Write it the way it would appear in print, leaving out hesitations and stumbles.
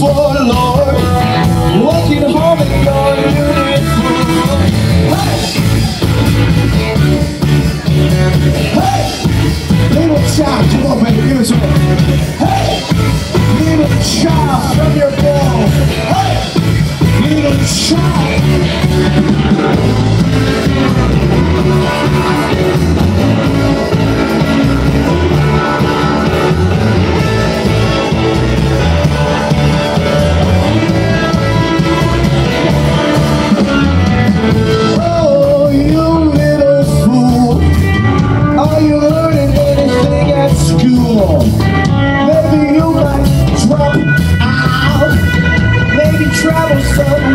Lord, walking home in your uniform. Hey, little child, come on, baby, give it to me. Hey, little child from your ball. Hey, little child. Maybe you might drop out, maybe travel some